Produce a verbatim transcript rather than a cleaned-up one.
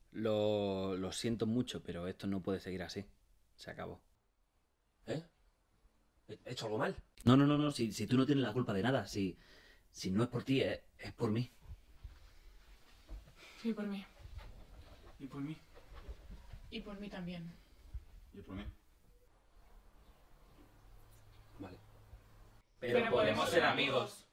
Lo, lo siento mucho, pero esto no puede seguir así. Se acabó. ¿Eh? ¿He he hecho algo mal? No, no, no, no. Si, si tú no tienes la culpa de nada, si, si no es por ti, es, es por mí. Y por mí. Y por mí. Y por mí también. Y por mí. Vale. Pero podemos ser amigos.